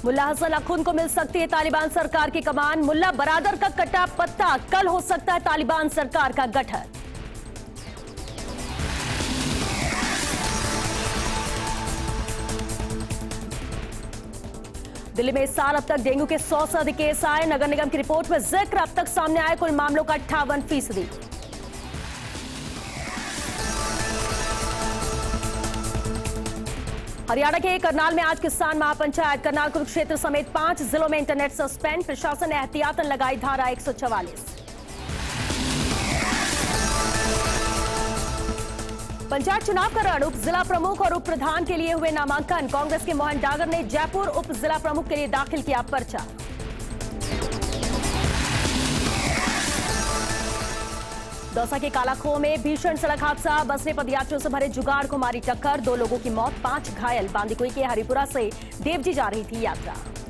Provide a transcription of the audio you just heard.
मुल्ला हसन अखुन को मिल सकती है तालिबान सरकार की कमान। मुल्ला बरादर का कटा पत्ता, कल हो सकता है तालिबान सरकार का गठन। दिल्ली में इस साल अब तक डेंगू के 100 से अधिक केस आए। नगर निगम की रिपोर्ट में जिक्र, अब तक सामने आए कुल मामलों का 58%। हरियाणा के करनाल में आज किसान महापंचायत। करनाल कुरुक्षेत्र समेत 5 जिलों में इंटरनेट सस्पेंड। प्रशासन ने एहतियातन लगाई धारा 144। पंचायत चुनाव का रण, उप जिला प्रमुख और उप प्रधान के लिए हुए नामांकन। कांग्रेस के मोहन डागर ने जयपुर उप जिला प्रमुख के लिए दाखिल किया पर्चा। दौसा के कालाखो में भीषण सड़क हादसा। बस ने पदयात्रियों से भरे जुगाड़ को मारी टक्कर। 2 लोगों की मौत, 5 घायल। बांदीकुई के हरिपुरा से देवजी जा रही थी यात्रा।